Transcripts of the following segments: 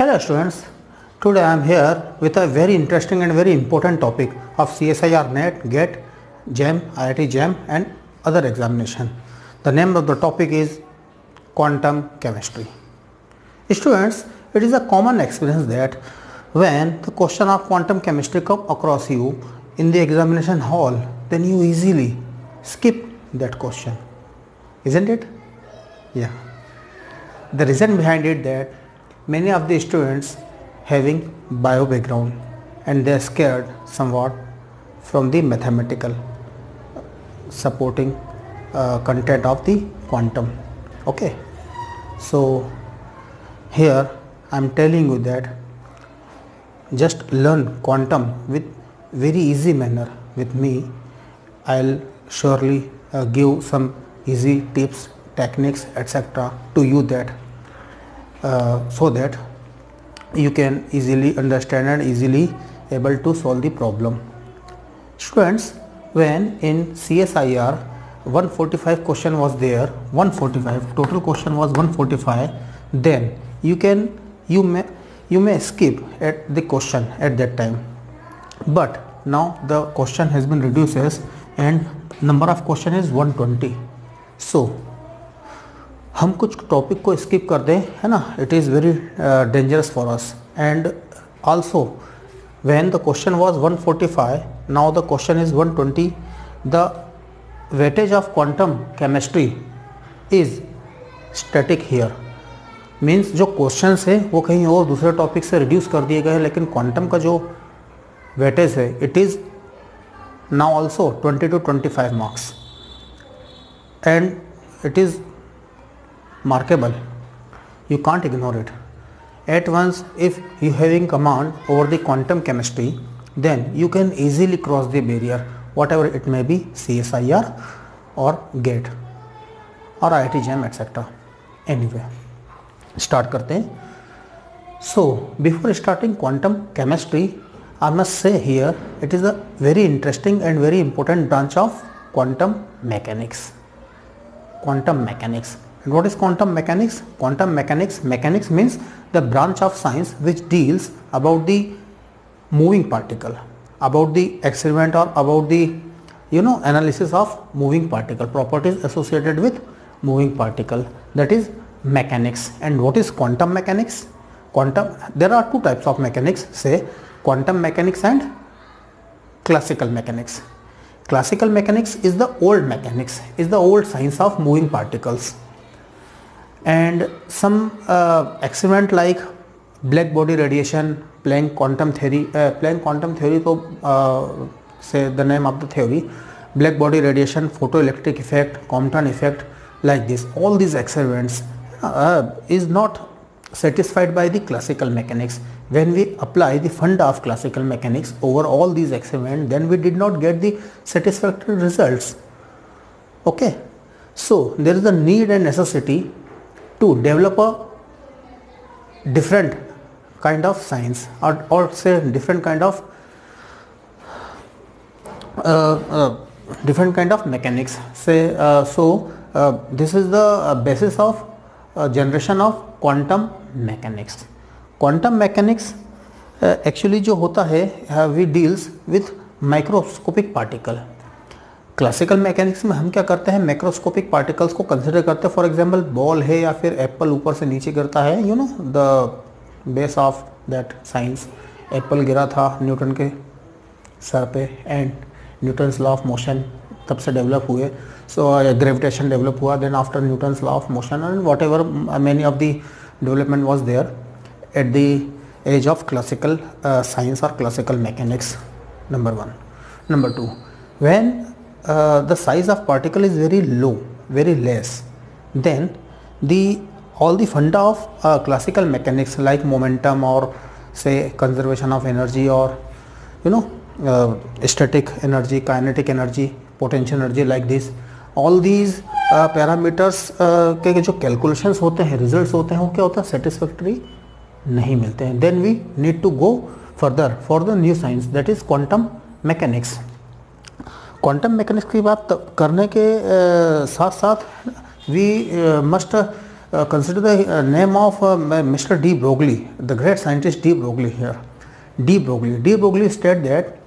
Hello students, today I am here with a very interesting and very important topic of CSIR NET, GATE, JAM, IIT JAM and other examination. The name of the topic is quantum chemistry. Students, it is a common experience that when the question of quantum chemistry come across you in the examination hall, then you easily skip that question, isn't it? Yeah. The reason behind it that many of the students having bio background and they are scared somewhat from the mathematical supporting content of the quantum. Okay, so here I am telling you that just learn quantum with very easy manner with me. I'll surely give some easy tips, techniques, etc. to you that so that you can easily understand and easily able to solve the problem. Students, when in CSIR 145 question was there, 145 total question was 145, then you may skip at the question at that time, but now the question has been reduced and number of question is 120. So हम कुछ topic को skip कर दें, है ना, it is very dangerous for us. And also when the question was 145, now the question is 120. The weightage of quantum chemistry is static here, means जो questions है वो कहीं और दूसरे टॉपिक से रिड्यूस कर दिए गए हैं, लेकिन क्वांटम का जो वेटेज है it is now also 20 to 25 marks and it is markable. You can't ignore it. At once, if you having command over the quantum chemistry, then you can easily cross the barrier, whatever it may be, CSIR or GATE or IIT JAM etc. Anyway, start करते हैं. So before starting quantum chemistry, I must say here it is a very interesting and very important branch of quantum mechanics. Quantum mechanics. And what is quantum mechanics? Quantum mechanics means the branch of science which deals about the moving particle, about the experiment or about the analysis of moving particle, properties associated with moving particle, that is mechanics. And what is quantum mechanics? There are two types of mechanics, say quantum mechanics and classical mechanics. Classical mechanics is the old mechanics, is the old science of moving particles. And some experiment like black body radiation, Planck quantum theory. Planck quantum theory, so say the name of the theory, black body radiation, photoelectric effect, Compton effect, like this. All these experiments is not satisfied by the classical mechanics. When we apply the funda of classical mechanics over all these experiments, then we did not get the satisfactory results. Okay, so there is a need and necessity to develop a different kind of science or say different kind of mechanics. Say this is the basis of generation of quantum mechanics. Quantum mechanics actually जो होता है we deals with microscopic particle. Classical mechanics में हम क्या करते हैं, macroscopic particles को consider करते हैं. फॉर एग्जांपल बॉल है या फिर एप्पल ऊपर से नीचे गिरता है, the base of that science. Apple गिरा था न्यूटन के सर पे and Newton's law of motion तब से डेवलप हुए. सो ग्रेविटेशन डेवलप हुआ, then after Newton's law of motion and whatever many of the development was there at the age of classical science और classical mechanics. Number 1. Number 2, when the size of particle is very low, very less, then all the funda of classical mechanics like momentum or say conservation of energy or static energy, kinetic energy, potential energy, like this, all these parameters के जो calculations होते हैं, results होते हैं, वो क्या होता है, satisfactory नहीं मिलते हैं. Then we need to go further for the new science, that is quantum mechanics. Quantum mechanics की बात करने के साथ साथ we must consider the name of Mr. de Broglie, the great scientist de Broglie here. De Broglie stated that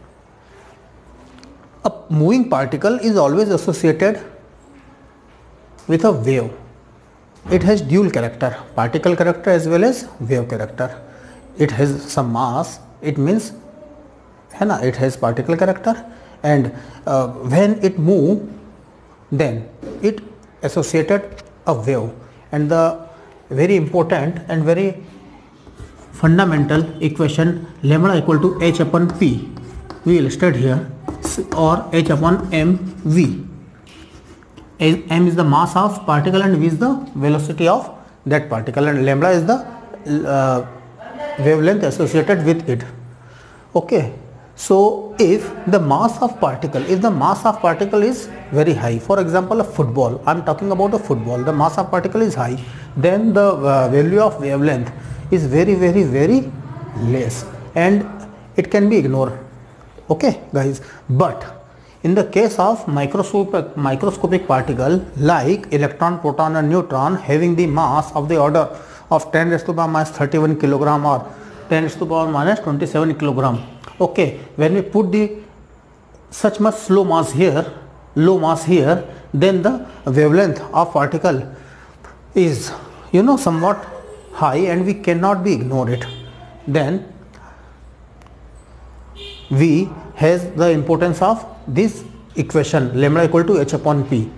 a moving particle is always associated with a wave. It has dual character, particle character as well as wave character. It has some mass, it means it has particle character, and when it move, then it associated a wave. And the very important and very fundamental equation lambda equal to h upon p we will study here, or h upon mv. M is the mass of particle and v is the velocity of that particle, and lambda is the wavelength associated with it. Okay, so if the mass of particle is very high, for example a football, I am talking about a football, the mass of particle is high, then the value of wavelength is very less and it can be ignored. Okay guys, but in the case of microscopic particle like electron, proton and neutron having the mass of the order of 10 raised to the power minus 31 kilogram or 10 raised to the power minus 27 kilogram. Okay, when we put the such much low mass here, then the wavelength of particle is somewhat high and we cannot be ignored it. Then V has the importance of this equation lambda equal to h upon p.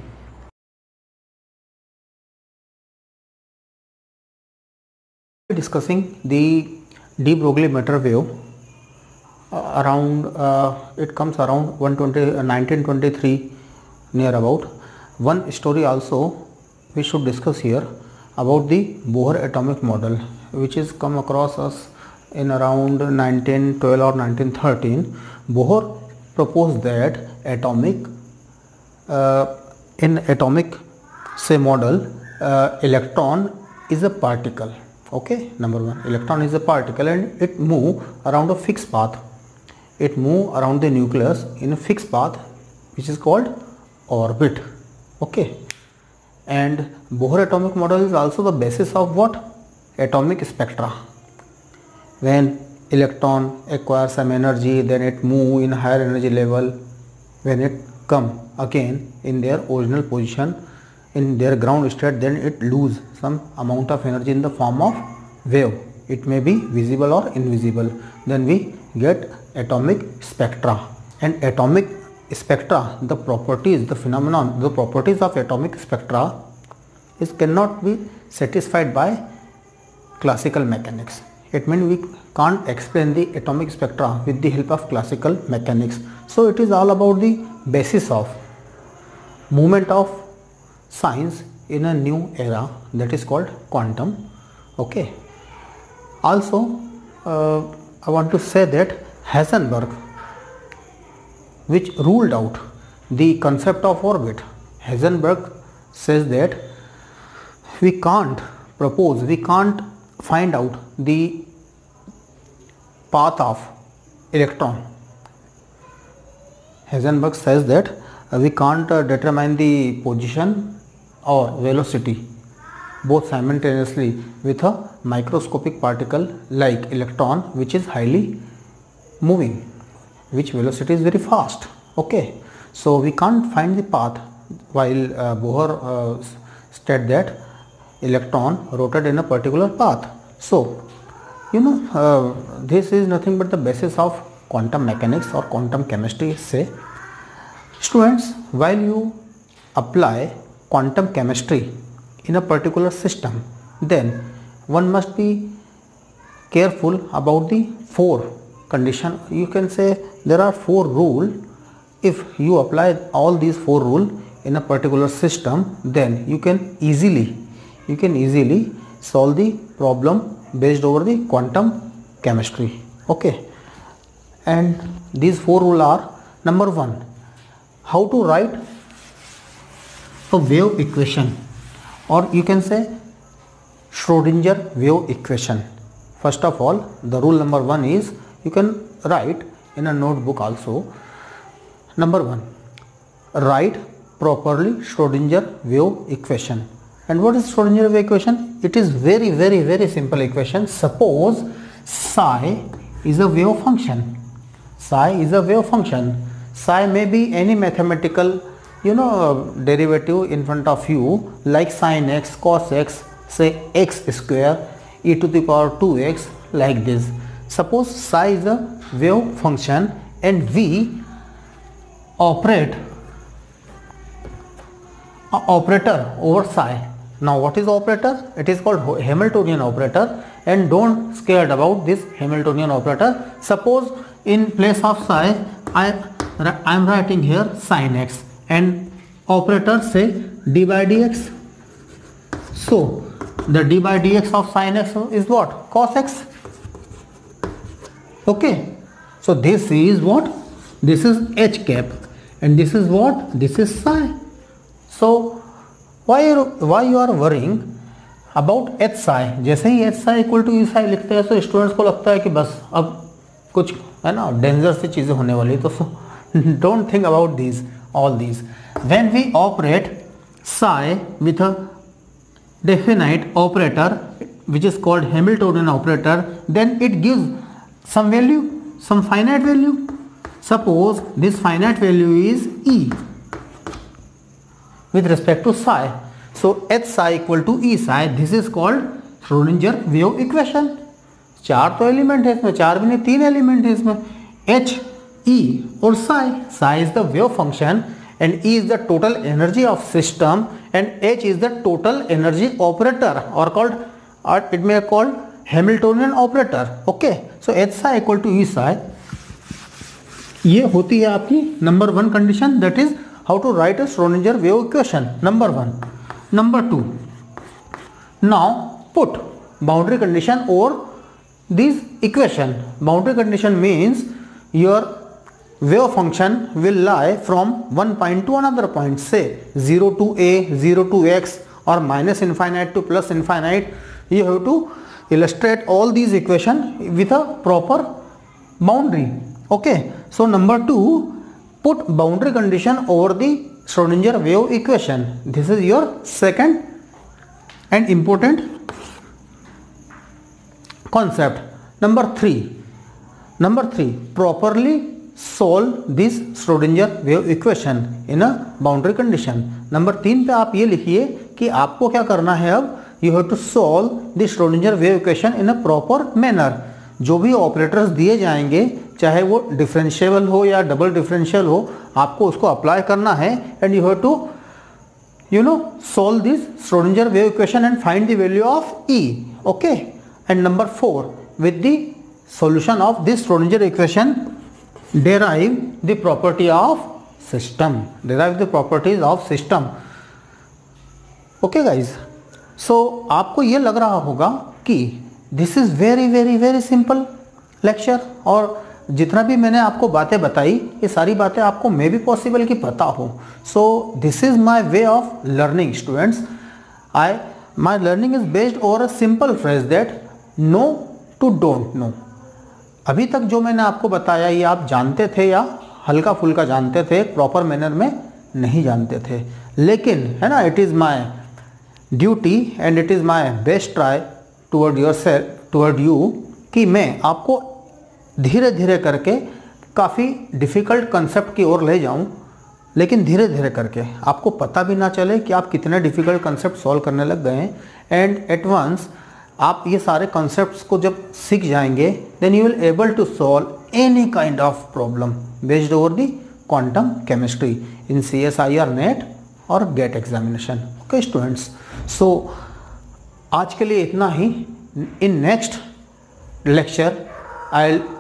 Discussing the de Broglie matter wave around it comes around 1923 near about. One story also we should discuss here about the Bohr atomic model, which is come across us in around 1912 or 1913. Bohr proposed that in atomic say model, electron is a particle. Okay, number one, electron is a particle and it move around a fixed path. It move around the nucleus in a fixed path which is called orbit. Okay, and Bohr atomic model is also the basis of what? Atomic spectra. When electron acquires some energy, then it move in higher energy level. When it come again in their original position in their ground state, then it lose some amount of energy in the form of wave. It may be visible or invisible. Then we get atomic spectra. And atomic spectra, the properties, the phenomenon, the properties of atomic spectra cannot be satisfied by classical mechanics. It means we can't explain the atomic spectra with the help of classical mechanics. So it is all about the basis of movement of science in a new era, that is called quantum. Okay. Also I want to say that Heisenberg, which ruled out the concept of orbit, Heisenberg says that we can't find out the path of electron. Heisenberg says that we can't determine the position or velocity both simultaneously with a microscopic particle like electron, which is highly moving, which velocity is very fast. Okay, so we can't find the path, while Bohr stated that electron rotated in a particular path. So this is nothing but the basis of quantum mechanics or quantum chemistry. Say, students, while you apply quantum chemistry in a particular system, then one must be careful about the 4 condition. You can say there are 4 rules. If you apply all these 4 rules in a particular system, then you can easily solve the problem based over the quantum chemistry. Okay, and these 4 rules are: number 1, how to write a wave equation, or you can say Schrodinger wave equation. First of all, the rule number 1 is, you can write in a notebook also. Number 1, write properly Schrodinger wave equation. And what is Schrodinger wave equation? It is very simple equation. Suppose psi is a wave function. Psi is a wave function. Psi may be any mathematical derivative in front of you, like sin x, cos x, say x square, e to the power 2x, like this. Suppose psi is a wave function and we operate an operator over psi. Now what is operator? It is called Hamiltonian operator, and don't scared about this Hamiltonian operator. Suppose in place of psi I am writing here sin x and operator say d by dx. So the d by dx of sin x is what? Cos x. Okay, so this is what? This is h cap and this is what? This is psi. So why you are worrying about h psi? जैसे ही h psi equal to e psi लिखते हैं तो students को लगता है कि बस अब कुछ है ना डेंजर सी चीज़ें होने वाली, तो don't think about these all these. When we operate psi with a definite operator which is called Hamiltonian operator, then it gives some value, some finite value. Suppose this finite value is e with respect to psi. So h psi equal to e psi. This is called Schrodinger wave equation. चार तो element है इसमें, चार भी नहीं तीन element है इसमें, h, e और psi. Psi is the wave function and e is the total energy of system and h is the total energy operator, or it may be called Hamiltonian operator. Okay, so h psi equal to e psi. ये होती है आपकी number 1 condition, that is how to write a Schrodinger wave equation, number 1. Number 2, now put boundary condition और this equation. Boundary condition means your wave function will lie from one point to another point, say 0 to a, 0 to x, or minus infinite to plus infinite. You have to illustrate all these equation with a proper boundary. Okay, so number 2, put boundary condition over the Schrodinger wave equation. This is your second and important concept. Number 3, properly solve this Schrodinger wave equation in a boundary condition. Number 3 पे आप ये लिखिए कि आपको क्या करना है अब. You have to solve the Schrodinger wave equation in a proper manner. जो भी ऑपरेटर्स दिए जाएंगे, चाहे वो डिफरेंशिएबल हो या डबल डिफरेंशियल हो, आपको उसको अप्लाई करना है and you have to solve this Schrodinger wave equation and find the value of E. Okay, and number 4, with the solution of this Schrodinger equation, derive the property of system. Derive the properties of system. Okay guys, so आपको ये लग रहा होगा कि this is very simple lecture, और जितना भी मैंने आपको बातें बताई ये सारी बातें आपको मे भी पॉसिबल कि पता हो. So this is my way of learning, students. My learning is based over a simple phrase that know to don't know. अभी तक जो मैंने आपको बताया ये आप जानते थे या हल्का फुल्का जानते थे, प्रॉपर मैनर में नहीं जानते थे, लेकिन है ना, it is my duty and it is my best try toward you कि मैं आपको धीरे धीरे करके काफ़ी डिफ़िकल्ट कंसेप्ट की ओर ले जाऊं, लेकिन धीरे धीरे करके आपको पता भी ना चले कि आप कितने डिफ़िकल्ट कंसेप्ट सॉल्व करने लग गए हैं. एंड एट वंस आप ये सारे कॉन्सेप्ट्स को जब सीख जाएंगे, then you will able to solve any kind of problem based over the quantum chemistry in CSIR net और gate examination. Okay students, so आज के लिए इतना ही. In next lecture I will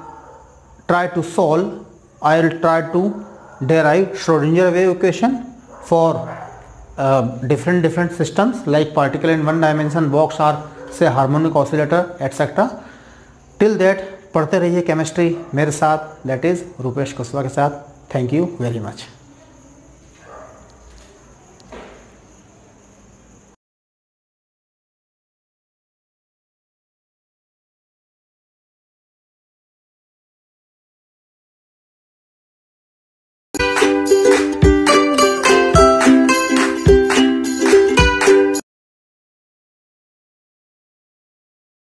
try to derive Schrodinger wave equation for different systems like particle in one dimension, box, or से harmonic oscillator etcetera. Till that पढ़ते रहिए chemistry मेरे साथ, दैट इज़ रूपेश कुशवाहा के साथ. Thank you very much.